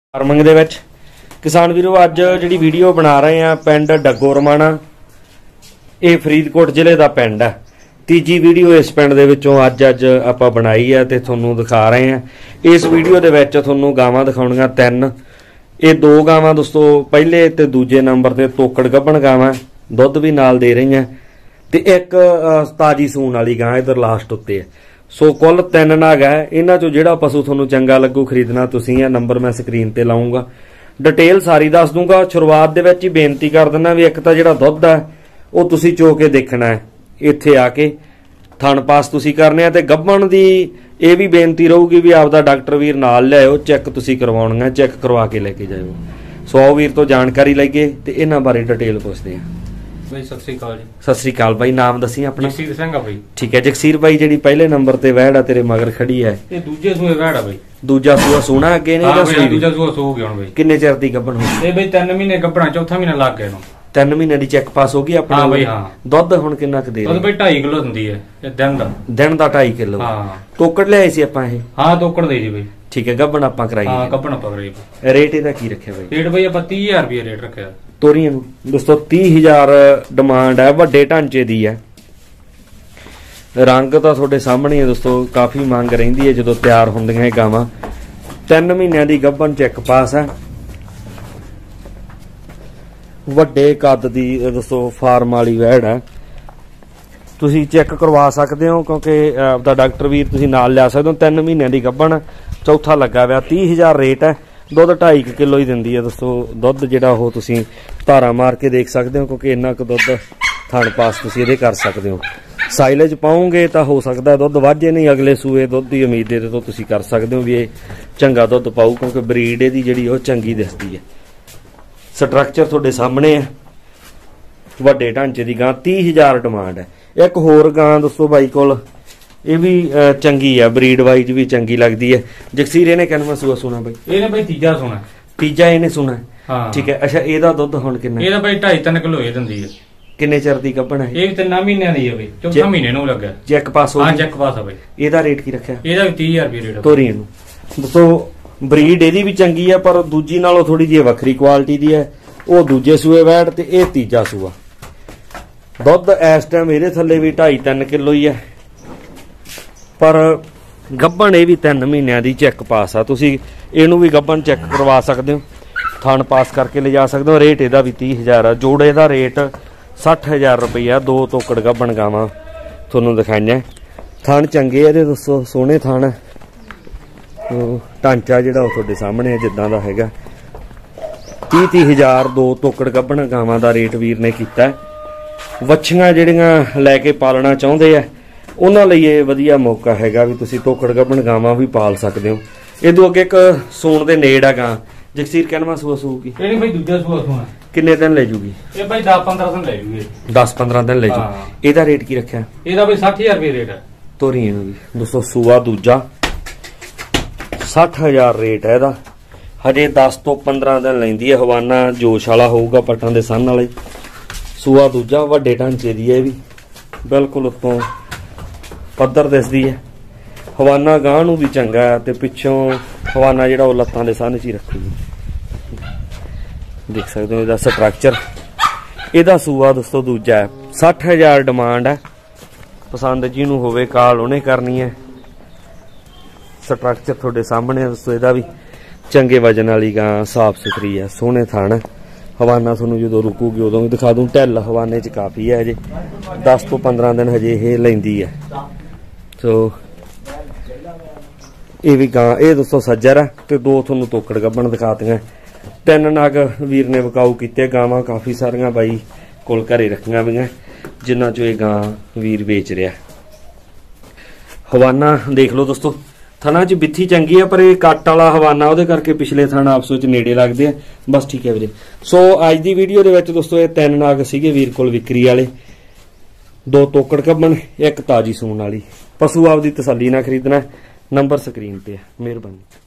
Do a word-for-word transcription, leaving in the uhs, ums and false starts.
Farming दे विच किसान वीरो अज जिहड़ी वीडियो बना रहे हैं पिंड डग्गो रमाणा, ये फरीदकोट जिले का पिंड है। तीजी वीडियो इस पिंड दे विचों अज अज आपां बनाई है ते तुहानूं दिखा रहे हैं। इस वीडियो दे विच तुहानूं गावां दिखाउणीਆਂ तीन, ये दो गावां दोस्तों पहले ते दूजे नंबर ते तोकड़ गब्बण गावां, दुध भी नाल दे रही हैं ते एक ताजी सूण वाली गां इधर लास्ट उत्ते है। सो कुल तीन नाग है। इन्हां चों जिहड़ा पशु तुहानूं चंगा लगू खरीदना तुसीं है, नंबर मैं स्क्रीन ते लाऊंगा, डिटेल सारी दस दूंगा। शुरुआत दे विच ही बेनती कर दिंदा भी एक तां जिहड़ा दुध है वो तुसीं चो के देखना है, इत्थे आके थण पास तुसीं करने आ। ते गब्बण दी ये भी बेनती रहूगी भी आपदा डॉक्टर वीर नाल लिआओ, चैक तुसीं करवाउणा है, चैक करवा के लैके जाओ। सो आओ वीर तो जानकारी लईए ते इन्हां बारे डिटेल पुछदे आ। भाई सत श्री अकाल जी। सत श्री अकाल भाई, नाम दसी अपना? जगसीर सिंह भाई। ठीक है जगसीर भाई, जी पहले नंबर ते वैड़ आ तेरे मगर खड़ी है, ये दूजे सूए वैड़ आ भाई। दूजा सूआ सोना अगे नहीं हां भाई, दूजा सूआ सो गया हुण भाई। किन्ने चਿਰ ਦੀ ਗੱਭਣ ਹੋਈ? ਇਹ ਬਈ तीन ਮਹੀਨੇ ਗੱਭਣਾ, ਚੌਥਾ ਮਹੀਨਾ ਲੱਗ ਗਿਆ ਇਹਨੂੰ। तीन ਮਹੀਨੇ ਦੀ ਚੈੱਕ ਪਾਸ ਹੋ ਗਈ ਆਪਣਾ? ਹਾਂ ਬਈ ਹਾਂ। ਦੁੱਧ ਹੁਣ ਕਿੰਨਾ ਕੁ ਦੇ ਰਹੀ? ਦੁੱਧ ਬਈ ढाई ਕਿਲੋ ਦਿੰਦੀ ਹੈ ਇਹ ਦਿਨ ਦਾ। ਦਿਨ ਦਾ ढाई ਕਿਲੋ? ਹਾਂ। ਟੋਕੜ ਲਿਆਏ ਸੀ ਆਪਾਂ ਇਹ? ਹਾਂ ਟੋਕੜ ਦੇ ਜੀ ਬਈ। ਠੀਕ ਹੈ, ਗੱਭਣ ਆਪਾਂ ਕਰਾਈ? ਹਾਂ ਗੱਭਣ ਆਪਾਂ ਕਰਾਈ। ਰੇਟ ਇਹਦਾ ਕੀ ਰੱਖਿਆ ਬਈ? ਰੇਟ ਬਈ ਆਪਾਂ तीस हज़ार ਰੁਪਏ ਰੇਟ ਰੱਖਿਆ ਤੋਰੀਆਂ ਨੂੰ ਦੋਸਤੋ। तीस हज़ार ਡਿਮਾਂਡ ਹੈ, ਵੱਡੇ ਢਾਂਚੇ ਦੀ ਹੈ। रंग तो थोड़े सामने है दोस्तों, काफ़ी मांग रही है जो तैयार होंदियां गावां। तीन महीनों की गब्बन चेक पास है, वड्डे कद दी दोस्तों फार्म वाली वैड़ है। तुसीं चेक करवा सकते हो क्योंकि आपदा डॉक्टर वीर तुसीं नाल लिया सकते हो। तीन महीनों की गब्बन, चौथा लगा हुआ। तीस हज़ार रेट है, दुध ढाई किलो ही दिंदी है दोस्तों। दुध जिहड़ा वो तुसीं धारा मार के देख सकते हो क्योंकि इन्ना क दुध थण पास तुसीं इहदे कर सकते हो। साइलेज पाओगे तो हो सकता है दुध वाजे, नहीं अगले सूए दुध की उम्मीद है तो तुसीं कर सकते हो भी ये चंगा दुध पाऊ क्योंकि ब्रीड इहदी जिहड़ी ओह चंगी दिसदी है। स्ट्रक्चर तुहाडे सामने है, वड्डे ढांचे की गां। तीस हज़ार डिमांड है। एक होर गां दोस्तों बाई कोल, ये भी चंगी है, ब्रीड वाइज भी चंगी लगती है। जगसीर इहने किन्नवां सूआ सुना बई? ਇਹਨੇ ਬਈ ਤੀਜਾ ਸੁਣਾ। तीजा इहने सुना? हाँ ठीक है। अच्छा ਇਹਦਾ ਦੁੱਧ ਹੁਣ ਕਿੰਨਾ? ਇਹਦਾ ਬਈ ढाई तीन किलो ਇਹ ਦਿੰਦੀ ਹੈ। किन्ने चिर दी गब्बण है? ਇਹ ਵੀ ਤਿੰਨ ਮਹੀਨਿਆਂ ਦੀ ਹੈ ਬਈ, ਚੌਥਾ ਮਹੀਨੇ ਨੂੰ ਲੱਗਾ। चेक पास हो? ਹਾਂ ਚੈੱਕ ਪਾਸ ਆ ਬਈ। ਇਹਦਾ रेट की रखिया? ਇਹਦਾ भी तीस हज़ार ਰੁਪਏ ਰੇਟ। ਤੋਰੀ ਨੂੰ दोस्तों ब्रीड ਇਹਦੀ भी चंगी है पर दूजी नालों थोड़ी जी वक्री क्वालिटी दी है। वो दूजे सूए वैड़ ते ये तीजा सूआ। दुध इस टाइम ਇਹਦੇ थल्ले भी ढाई तीन किलो ही है पर गब्बण ये भी तीन महीनों की चेक पास आ। तुसीं ਇਹਨੂੰ भी गब्बण चेक करवा सकते हो, थण पास करके ले जा सकते हो। रेट ਇਹਦਾ भी तीस हज़ार है। जोड़े का रेट साठ हज़ार रुपया। दो तोकड़ गब्बण गावां तुहानूं दिखाइयां। थण चंगे है दोस्तों, सोहणे थण है। ढांचा जिहड़ा ओह तुहाडे सामने है जिद्दां दा हैगा। तीस तीस हज़ार दो तोकड़ गब्बण गावां दा रेट वीर ने कीता है। वच्छियां जिहड़ियां लैके पालना चाहुंदे आ उन्हां लई इह वधिया मौका हैगा भी तुसीं तोकड़ गब्बण गावां भी पाल सकदे हो। इहदों अगे एक सूण दे नेड़ आ गां। जगसीर किन्नवां सूआ सूगी? ਇਹ ਬਈ ਦੂਜਾ सूआ ਸੁਣਾ। किन्ने दिन ले जूगी? ਇਹ ਬਈ दस पंद्रह दिन ले जूगी। दस पंद्रह दिन ले जू। हाँ। ਇਹਦਾ रेट की रखिया? ਇਹਦਾ ਬਈ साठ हज़ार ਰੁਪਏ ਰੇਟ है। ਤੋਰੀ ਇਹਨੂੰ ਵੀ दोस्तों सूआ दूजा साठ हज़ार रेट है ਇਹਦਾ। हजे दस तो पंद्रह दिन लैंदी है। हवाना जोश वाला होऊगा, पट्टां दे सन वाले। सूआ दूजा, वड्डे ढांचे दी है भी, बिल्कुल उत्तों पद्धर दिसदी है। हवाना गांह नूं भी चंगा है ते पिछों हवाना जिहड़ा ओह लत्तां दे सन च ही रखूगी। देख सकते हो इसका स्ट्रक्चर। ਇਹਦਾ सूआ दोस्तों दूजा है। साठ हज़ार डिमांड है। पसंद जिन्हों होवे काल उन्हें करनी है। स्ट्रक्चर थोड़े सामने दोस्तों, ਇਹਦਾ भी चंगे वजन वाली गां, साफ सुथरी है, सोहने थान। हवाना थोनों जो रुकूगी उदों भी दिखा दूं। ढिल हवाने च काफ़ी है, अजे दस तो पंद्रह दिन हजे ये लैंदी है। सो ये भी गां, ये दोस्तों सज्जर है तो दो थोनों तोकड़ गब्बण दिखातियां। तीन नग वीर ने विकाऊ कीते। गावां काफ़ी सारियां बाई कोल घरे रखियां भी जिन्हां चों ये गां वीर बेच रहा। हवाना देख लो दोस्तों, थणा च बिथी चंगी है पर यह कट वाला हवाना उहदे करके पिछले थण आपस विच नेड़े लगदे आ। बस ठीक है वीरे। सो अज दी वीडियो दे विच दोस्तों ये तीन नाग सीगे वीर कोल विक्री वाले। दो तोकड़ गब्बण, एक ताजी सूण वाली। पशु आपदी तसल्ली नाल खरीदना। नंबर स्क्रीन पे है। मेहरबानी।